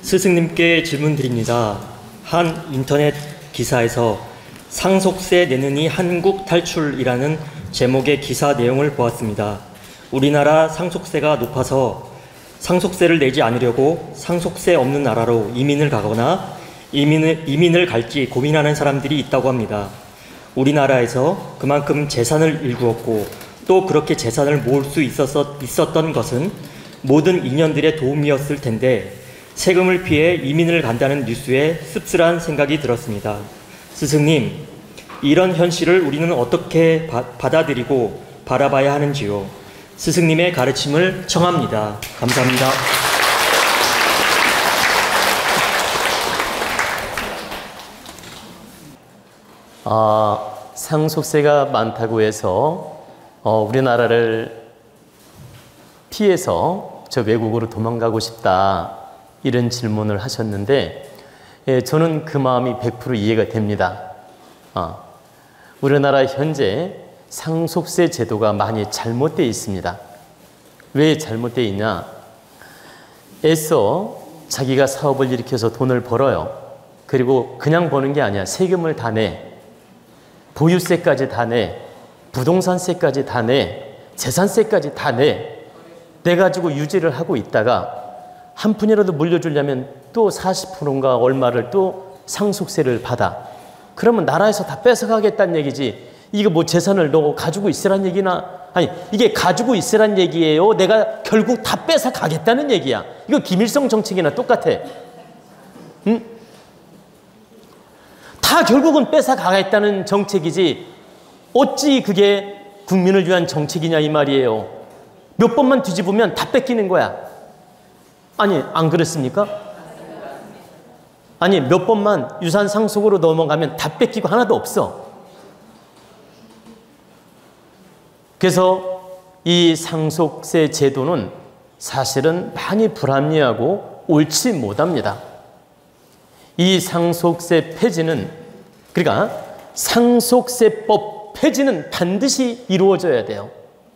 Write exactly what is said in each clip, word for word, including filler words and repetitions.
스승님께 질문드립니다. 한 인터넷 기사에서 상속세 내느니 한국 탈출이라는 제목의 기사 내용을 보았습니다. 우리나라 상속세가 높아서 상속세를 내지 않으려고 상속세 없는 나라로 이민을 가거나 이민을, 이민을 갈지 고민하는 사람들이 있다고 합니다. 우리나라에서 그만큼 재산을 일구었고 또 그렇게 재산을 모을 수 있었, 있었던 것은 모든 인연들의 도움이었을 텐데 세금을 피해 이민을 간다는 뉴스에 씁쓸한 생각이 들었습니다. 스승님, 이런 현실을 우리는 어떻게 바, 받아들이고 바라봐야 하는지요? 스승님의 가르침을 청합니다. 감사합니다. 아, 상속세가 많다고 해서 어, 우리나라를 피해서 저 외국으로 도망가고 싶다, 이런 질문을 하셨는데, 예, 저는 그 마음이 백 퍼센트 이해가 됩니다. 어, 우리나라 현재 상속세 제도가 많이 잘못되어 있습니다. 왜 잘못되어 있냐? 애써 자기가 사업을 일으켜서 돈을 벌어요. 그리고 그냥 버는 게 아니야. 세금을 다 내. 보유세까지 다 내. 부동산세까지 다 내. 재산세까지 다 내. 내가지고 유지를 하고 있다가 한 푼이라도 물려주려면 또 사십 퍼센트인가 얼마를 또 상속세를 받아. 그러면 나라에서 다 뺏어가겠다는 얘기지. 이거 뭐 재산을 너 가지고 있으란 얘기나, 아니 이게 가지고 있으란 얘기예요? 내가 결국 다 뺏어가겠다는 얘기야. 이거 김일성 정책이나 똑같아. 응? 다 결국은 뺏어가겠다는 정책이지 어찌 그게 국민을 위한 정책이냐 이 말이에요. 몇 번만 뒤집으면 다 뺏기는 거야. 아니 안 그렇습니까? 아니 몇 번만 유산 상속으로 넘어가면 다 뺏기고 하나도 없어. 그래서 이 상속세 제도는 사실은 많이 불합리하고 옳지 못합니다. 이 상속세 폐지는, 그러니까 상속세법 폐지는 반드시 이루어져야 돼요.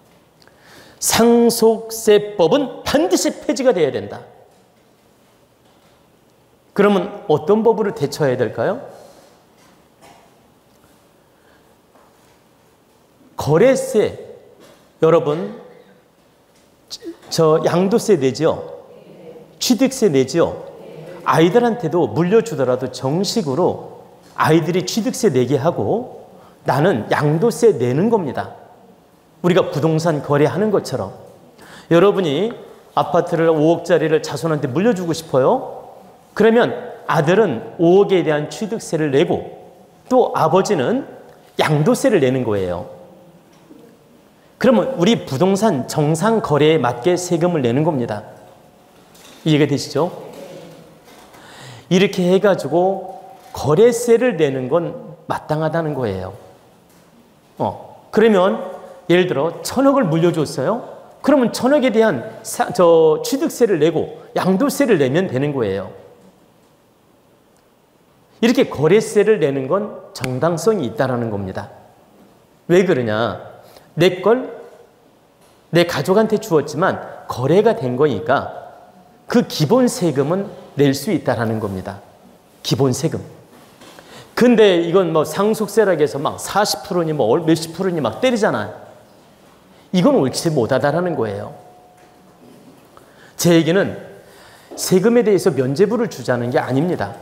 상속세법은 반드시 폐지가 돼야 된다. 그러면 어떤 법으로 대처해야 될까요? 거래세, 여러분 저 양도세 내죠? 취득세 내죠? 아이들한테도 물려주더라도 정식으로 아이들이 취득세 내게 하고 나는 양도세 내는 겁니다. 우리가 부동산 거래하는 것처럼. 여러분이 아파트를 오억짜리를 자손한테 물려주고 싶어요? 그러면 아들은 오억에 대한 취득세를 내고 또 아버지는 양도세를 내는 거예요. 그러면 우리 부동산 정상 거래에 맞게 세금을 내는 겁니다. 이해가 되시죠? 이렇게 해가지고 거래세를 내는 건 마땅하다는 거예요. 어, 그러면 예를 들어 천억을 물려줬어요. 그러면 천억에 대한 사, 저 취득세를 내고 양도세를 내면 되는 거예요. 이렇게 거래세를 내는 건 정당성이 있다는 겁니다. 왜 그러냐? 내 걸 내 가족한테 주었지만 거래가 된 거니까 그 기본 세금은 낼 수 있다는 겁니다. 기본 세금. 근데 이건 뭐 상속세라고 해서 막 사십 퍼센트니 뭐 몇십 프로니 막 때리잖아요. 이건 옳지 못하다라는 거예요. 제 얘기는 세금에 대해서 면죄부를 주자는 게 아닙니다.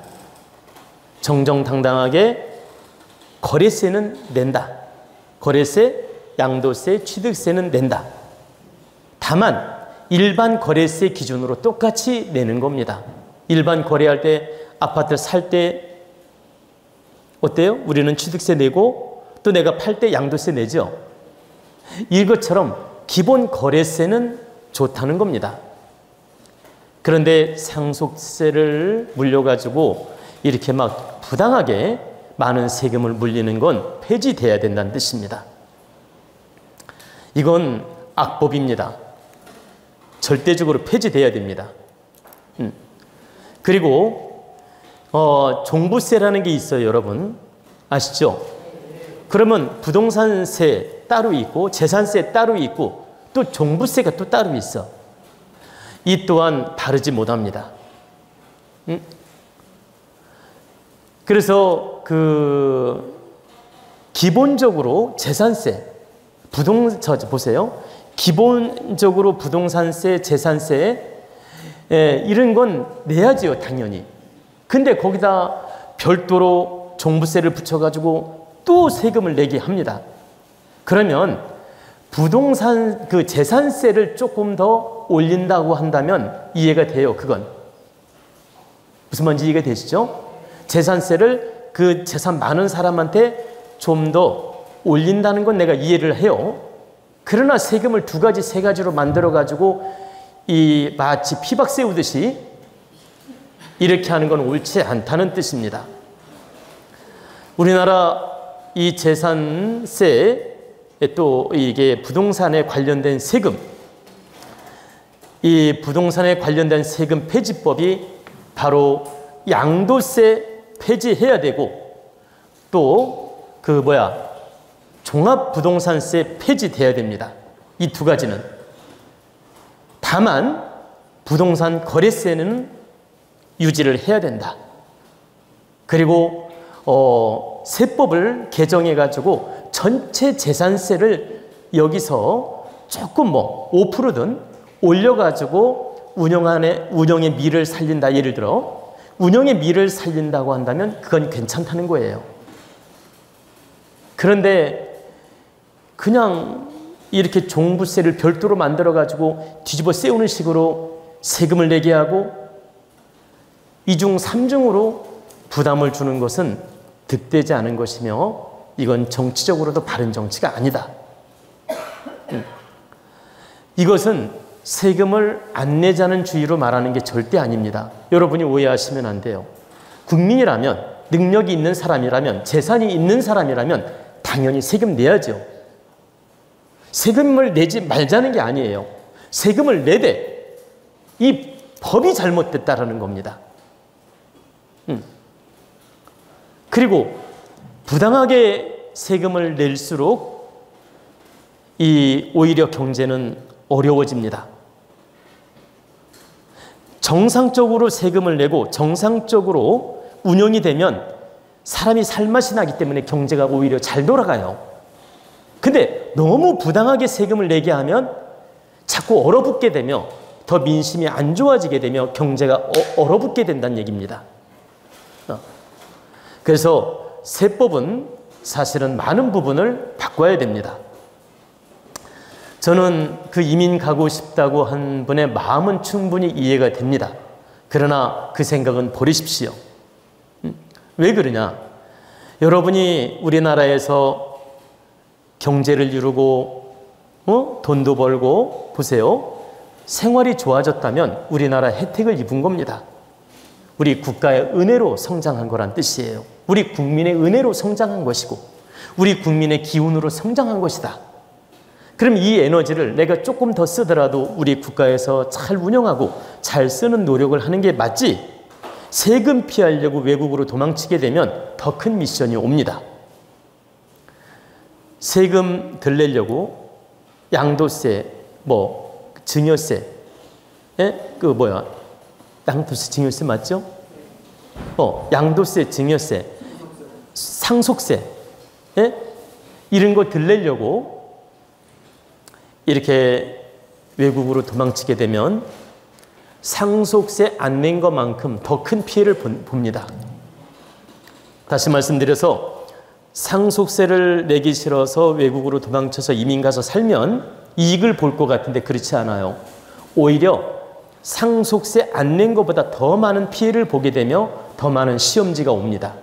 정정당당하게 거래세는 낸다. 거래세, 양도세, 취득세는 낸다. 다만 일반 거래세 기준으로 똑같이 내는 겁니다. 일반 거래할 때 아파트 살 때 어때요? 우리는 취득세 내고 또 내가 팔 때 양도세 내죠. 이것처럼 기본 거래세는 좋다는 겁니다. 그런데 상속세를 물려가지고 이렇게 막 부당하게 많은 세금을 물리는 건 폐지돼야 된다는 뜻입니다. 이건 악법입니다. 절대적으로 폐지돼야 됩니다. 음. 그리고 어, 종부세라는 게 있어요, 여러분. 아시죠? 그러면 부동산세 따로 있고 재산세 따로 있고 또 종부세가 또 따로 있어. 이 또한 다르지 못합니다. 음? 그래서 그 기본적으로 재산세, 부동, 저 보세요. 기본적으로 부동산세, 재산세, 예, 이런 건 내야지요, 당연히. 근데 거기다 별도로 종부세를 붙여가지고 또 세금을 내게 합니다. 그러면 부동산 그 재산세를 조금 더 올린다고 한다면 이해가 돼요, 그건. 무슨 말인지 이해가 되시죠? 재산세를 그 재산 많은 사람한테 좀 더 올린다는 건 내가 이해를 해요. 그러나 세금을 두 가지, 세 가지로 만들어가지고 이 마치 피박 세우듯이 이렇게 하는 건 옳지 않다는 뜻입니다. 우리나라 이 재산세, 또 이게 부동산에 관련된 세금, 이 부동산에 관련된 세금 폐지법이 바로 양도세 폐지해야 되고, 또 그 뭐야 종합부동산세 폐지돼야 됩니다. 이 두 가지는. 다만 부동산 거래세는 유지를 해야 된다. 그리고 어, 세법을 개정해 가지고 전체 재산세를 여기서 조금 뭐 오 퍼센트든 올려 가지고 운영안에 운영의 미를 살린다. 예를 들어 운영의 미를 살린다고 한다면 그건 괜찮다는 거예요. 그런데 그냥 이렇게 종부세를 별도로 만들어 가지고 뒤집어 세우는 식으로 세금을 내게 하고 이중 삼중으로 부담을 주는 것은 득되지 않은 것이며 이건 정치적으로도 바른 정치가 아니다. 이것은 세금을 안 내자는 주의로 말하는 게 절대 아닙니다. 여러분이 오해하시면 안 돼요. 국민이라면, 능력이 있는 사람이라면, 재산이 있는 사람이라면 당연히 세금 내야죠. 세금을 내지 말자는 게 아니에요. 세금을 내되 이 법이 잘못됐다라는 겁니다. 음. 그리고 부당하게 세금을 낼수록 이 오히려 경제는 어려워집니다. 정상적으로 세금을 내고 정상적으로 운영이 되면 사람이 살맛이 나기 때문에 경제가 오히려 잘 돌아가요. 근데 너무 부당하게 세금을 내게 하면 자꾸 얼어붙게 되며 더 민심이 안 좋아지게 되며 경제가 어, 얼어붙게 된다는 얘기입니다. 그래서 세법은 사실은 많은 부분을 바꿔야 됩니다. 저는 그 이민 가고 싶다고 한 분의 마음은 충분히 이해가 됩니다. 그러나 그 생각은 버리십시오. 왜 그러냐? 여러분이 우리나라에서 경제를 이루고 어? 돈도 벌고 보세요. 생활이 좋아졌다면 우리나라 혜택을 입은 겁니다. 우리 국가의 은혜로 성장한 거란 뜻이에요. 우리 국민의 은혜로 성장한 것이고 우리 국민의 기운으로 성장한 것이다. 그럼 이 에너지를 내가 조금 더 쓰더라도 우리 국가에서 잘 운영하고 잘 쓰는 노력을 하는 게 맞지, 세금 피하려고 외국으로 도망치게 되면 더 큰 미션이 옵니다. 세금 덜 내려고 양도세, 뭐 증여세, 예? 그 뭐야 양도세, 증여세 맞죠? 어, 양도세, 증여세, 상속세, 예? 이런 거 덜 내려고 이렇게 외국으로 도망치게 되면 상속세 안 낸 것만큼 더 큰 피해를 봅니다. 다시 말씀드려서 상속세를 내기 싫어서 외국으로 도망쳐서 이민 가서 살면 이익을 볼 것 같은데 그렇지 않아요. 오히려 상속세 안 낸 것보다 더 많은 피해를 보게 되며 더 많은 시험지가 옵니다.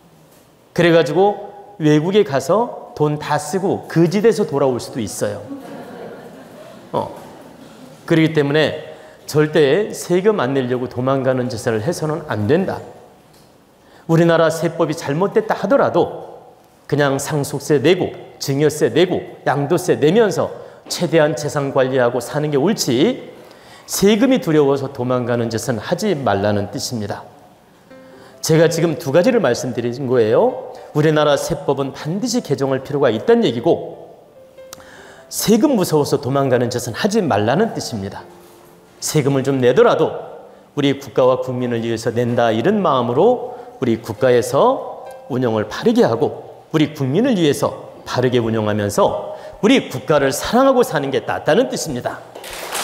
그래가지고 외국에 가서 돈 다 쓰고 거지돼서 돌아올 수도 있어요. 어. 그렇기 때문에 절대 세금 안 내려고 도망가는 짓을 해서는 안 된다. 우리나라 세법이 잘못됐다 하더라도 그냥 상속세 내고 증여세 내고 양도세 내면서 최대한 재산 관리하고 사는 게 옳지, 세금이 두려워서 도망가는 짓은 하지 말라는 뜻입니다. 제가 지금 두 가지를 말씀드린 거예요. 우리나라 세법은 반드시 개정할 필요가 있다는 얘기고, 세금 무서워서 도망가는 짓은 하지 말라는 뜻입니다. 세금을 좀 내더라도 우리 국가와 국민을 위해서 낸다, 이런 마음으로 우리 국가에서 운영을 바르게 하고 우리 국민을 위해서 바르게 운영하면서 우리 국가를 사랑하고 사는 게 낫다는 뜻입니다.